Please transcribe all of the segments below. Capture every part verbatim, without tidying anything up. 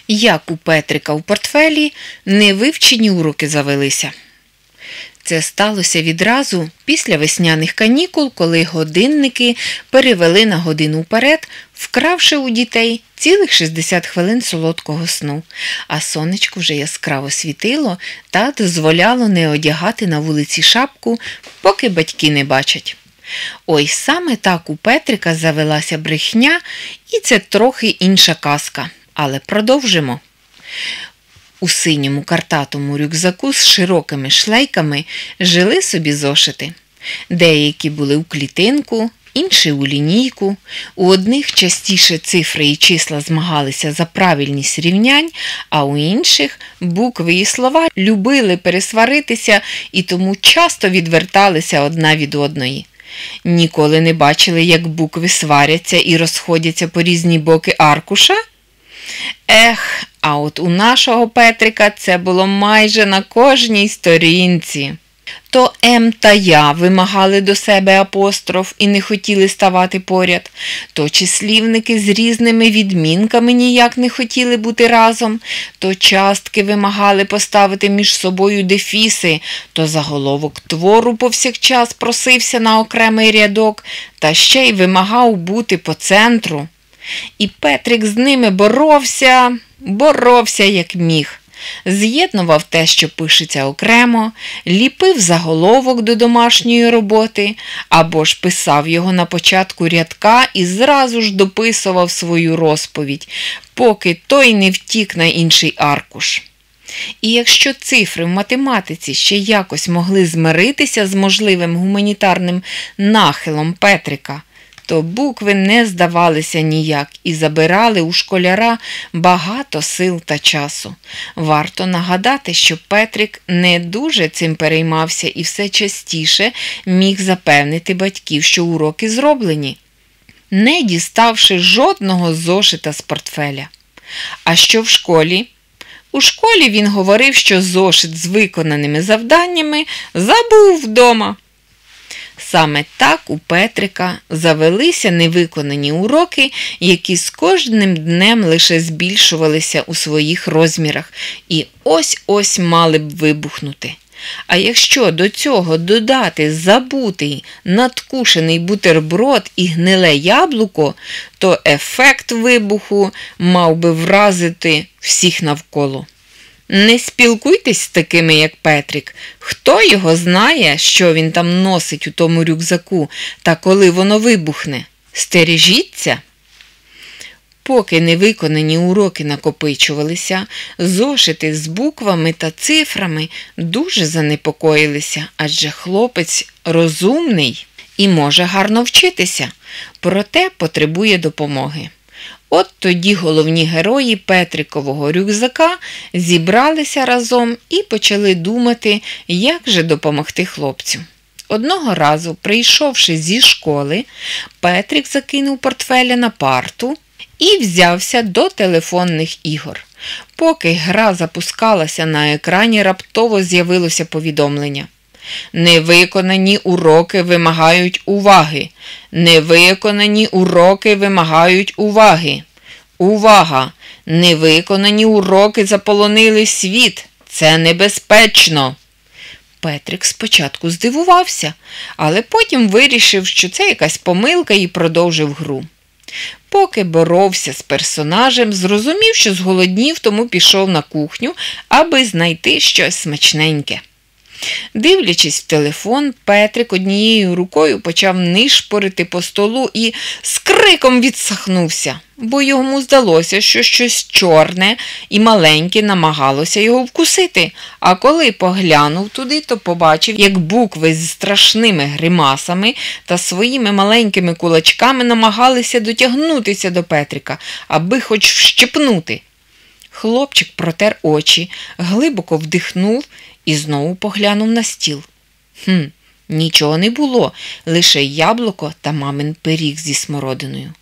Як у Петрика в портфелі невивчені уроки завелися. Це сталося відразу після весняних канікул, коли годинники перевели на годину вперед, вкравши у дітей цілих шістдесят хвилин солодкого сну, а сонечко вже яскраво світило та дозволяло не одягати на вулиці шапку, поки батьки не бачать. Ой, саме так у Петрика завелася брехня, і це трохи інша казка. Але продовжимо. У синьому картатому рюкзаку з широкими шлейками жили собі зошити. Деякі були у клітинку, інші у лінійку. У одних частіше цифри і числа змагалися за правильність рівнянь, а у інших букви і слова любили пересваритися і тому часто відверталися одна від одної. Ніколи не бачили, як букви сваряться і розходяться по різні боки аркуша? Ех, а от у нашого Петрика це було майже на кожній сторінці. То М та Я вимагали до себе апостроф і не хотіли ставати поряд, то числівники з різними відмінками ніяк не хотіли бути разом, то частки вимагали поставити між собою дефіси, то заголовок твору повсякчас просився на окремий рядок, та ще й вимагав бути по центру. І Петрик з ними боровся, боровся як міг. З'єднував те, що пишеться окремо, ліпив заголовок до домашньої роботи, або ж писав його на початку рядка і зразу ж дописував свою розповідь, поки той не втік на інший аркуш. І якщо цифри в математиці ще якось могли змиритися з можливим гуманітарним нахилом Петрика, то букви не здавалися ніяк і забирали у школяра багато сил та часу. Варто нагадати, що Петрик не дуже цим переймався і все частіше міг запевнити батьків, що уроки зроблені, не діставши жодного зошита з портфеля. А що в школі? У школі він говорив, що зошит з виконаними завданнями забув вдома. Саме так у Петрика завелися невиконані уроки, які з кожним днем лише збільшувалися у своїх розмірах і ось-ось мали б вибухнути. А якщо до цього додати забутий, надкушений бутерброд і гниле яблуко, то ефект вибуху мав би вразити всіх навколо. Не спілкуйтесь з такими, як Петрик. Хто його знає, що він там носить у тому рюкзаку, та коли воно вибухне? Стережіться! Поки невиконані уроки накопичувалися, зошити з буквами та цифрами дуже занепокоїлися, адже хлопець розумний і може гарно вчитися, проте потребує допомоги. От тоді головні герої Петрикового рюкзака зібралися разом і почали думати, як же допомогти хлопцю. Одного разу, прийшовши зі школи, Петрик закинув портфеля на парту і взявся до телефонних ігор. Поки гра запускалася на екрані, раптово з'явилося повідомлення. Невиконані уроки вимагають уваги. Невиконані уроки вимагають уваги. Увага! Невиконані уроки заполонили світ. Це небезпечно. Петрик спочатку здивувався, але потім вирішив, що це якась помилка і продовжив гру. Поки боровся з персонажем, зрозумів, що зголоднів, тому пішов на кухню, аби знайти щось смачненьке. Дивлячись в телефон, Петрик однією рукою почав нишпорити по столу і з криком відсахнувся, бо йому здалося, що щось чорне і маленьке намагалося його вкусити, а коли поглянув туди, то побачив, як букви з страшними гримасами та своїми маленькими кулачками намагалися дотягнутися до Петрика, аби хоч вщипнути. Хлопчик протер очі, глибоко вдихнув і знову поглянув на стіл. Хм, нічого не було, лише яблуко та мамин пиріг зі смородиною.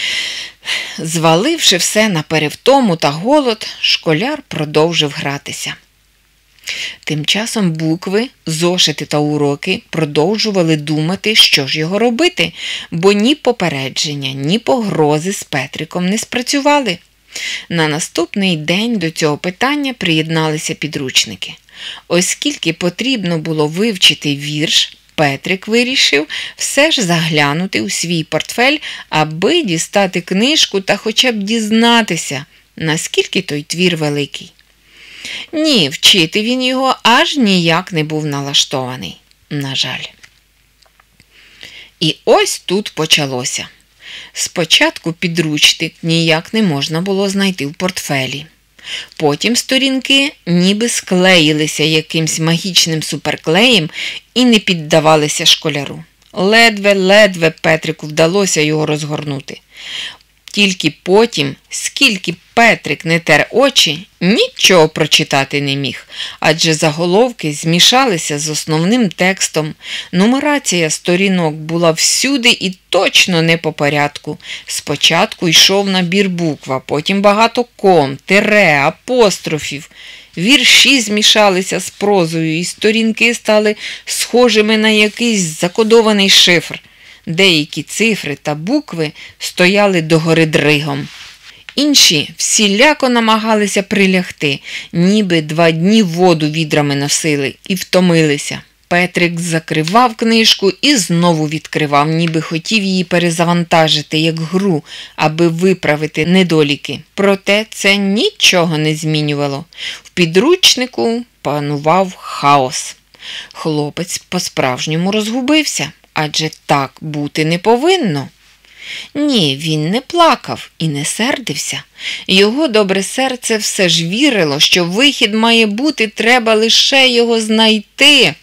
Зваливши все на перевтому та голод, школяр продовжив гратися. Тим часом букви, зошити та уроки продовжували думати, що ж його робити, бо ні попередження, ні погрози з Петриком не спрацювали. На наступний день до цього питання приєдналися підручники. Оскільки потрібно було вивчити вірш, Петрик вирішив все ж заглянути у свій портфель, аби дістати книжку та хоча б дізнатися, наскільки той твір великий. Ні, вчити він його аж ніяк не був налаштований, на жаль. І ось тут почалося. Спочатку підручник ніяк не можна було знайти в портфелі. Потім сторінки ніби склеїлися якимсь магічним суперклеєм і не піддавалися школяру. Ледве-ледве Петрику вдалося його розгорнути. Тільки потім, скільки Петрик не тер очі, нічого прочитати не міг, адже заголовки змішалися з основним текстом. Нумерація сторінок була всюди і точно не по порядку. Спочатку йшов набір букв, а потім багато ком, тире, апострофів. Вірші змішалися з прозою, і сторінки стали схожими на якийсь закодований шифр. Деякі цифри та букви стояли догори дригом. Інші всіляко намагалися прилягти, ніби два дні воду відрами носили і втомилися. Петрик закривав книжку і знову відкривав, ніби хотів її перезавантажити, як гру, аби виправити недоліки. Проте це нічого не змінювало. В підручнику панував хаос. Хлопець по-справжньому розгубився. Адже так бути не повинно. Ні, він не плакав і не сердився. Його добре серце все ж вірило, що вихід має бути, треба лише його знайти.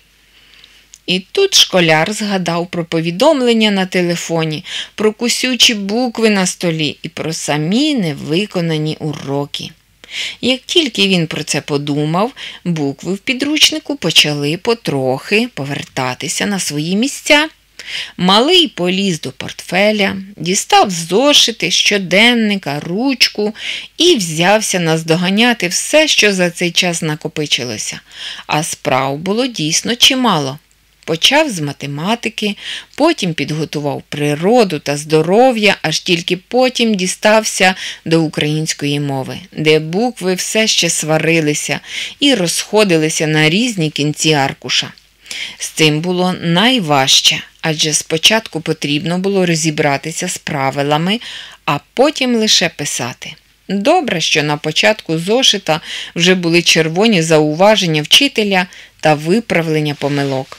І тут школяр згадав про повідомлення на телефоні, про кусючі букви на столі і про самі невиконані уроки. Як тільки він про це подумав, букви в підручнику почали потрохи повертатися на свої місця. Малий поліз до портфеля, дістав зошити, щоденника, ручку і взявся наздоганяти все, що за цей час накопичилося. А справ було дійсно чимало. Почав з математики, потім підготував природу та здоров'я, аж тільки потім дістався до української мови, де букви все ще сварилися і розходилися на різні кінці аркуша. З цим було найважче, адже спочатку потрібно було розібратися з правилами, а потім лише писати. Добре, що на початку зошита вже були червоні зауваження вчителя та виправлення помилок.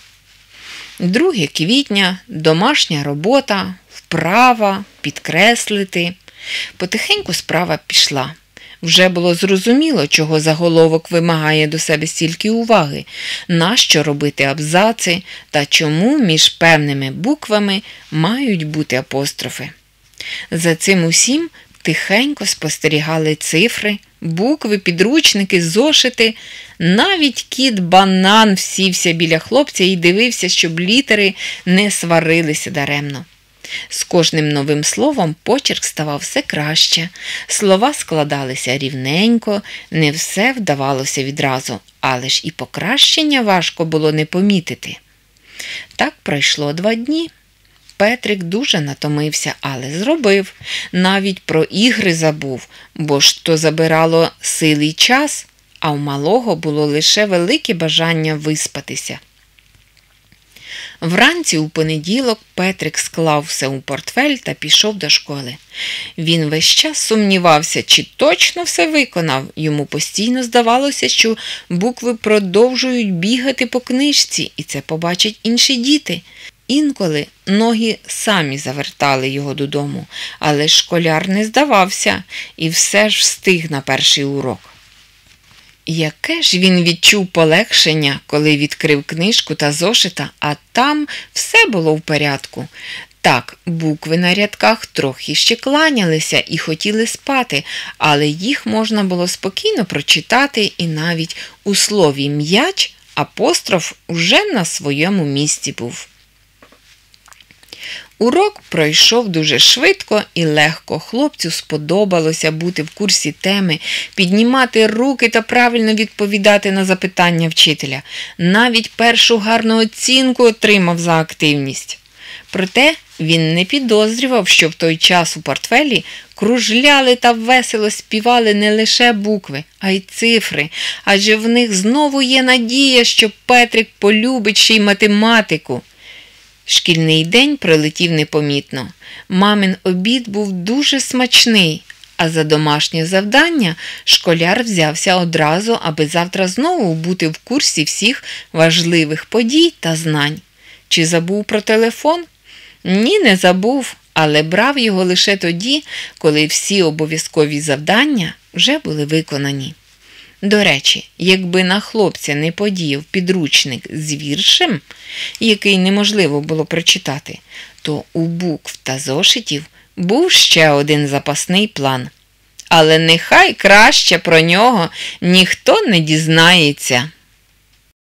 друге квітня, домашня робота, вправа, підкреслити. Потихеньку справа пішла. Вже було зрозуміло, чого заголовок вимагає до себе стільки уваги, нащо робити абзаци та чому між певними буквами мають бути апострофи. За цим усім тихенько спостерігали цифри, букви, підручники, зошити. Навіть кіт Банан всівся біля хлопця і дивився, щоб літери не сварилися даремно. З кожним новим словом почерк ставав все краще, слова складалися рівненько, не все вдавалося відразу, але ж і покращення важко було не помітити. Так пройшло два дні. Петрик дуже натомився, але зробив. Навіть про ігри забув, бо ж то забирало сили й час, а у малого було лише велике бажання виспатися. Вранці у понеділок Петрик склав все у портфель та пішов до школи. Він весь час сумнівався, чи точно все виконав. Йому постійно здавалося, що букви продовжують бігати по книжці, і це побачать інші діти. Інколи ноги самі завертали його додому, але школяр не здавався і все ж встиг на перший урок. Яке ж він відчув полегшення, коли відкрив книжку та зошита, а там все було в порядку. Так, букви на рядках трохи ще кланялися і хотіли спати, але їх можна було спокійно прочитати, і навіть у слові «м'яч» апостроф уже на своєму місці був. Урок пройшов дуже швидко і легко. Хлопцю сподобалося бути в курсі теми, піднімати руки та правильно відповідати на запитання вчителя. Навіть першу гарну оцінку отримав за активність. Проте Він не підозрював, що в той час у портфелі кружляли та весело співали не лише букви, а й цифри, адже в них знову є надія, що Петрик полюбить ще й математику. Шкільний день пролетів непомітно. Мамин обід був дуже смачний, а за домашнє завдання школяр взявся одразу, аби завтра знову бути в курсі всіх важливих подій та знань. Чи забув про телефон? Ні, не забув, але брав його лише тоді, коли всі обов'язкові завдання вже були виконані. До речі, якби на хлопця не подіяв підручник з віршем, який неможливо було прочитати, то у букв та зошитів був ще один запасний план. Але нехай краще про нього ніхто не дізнається.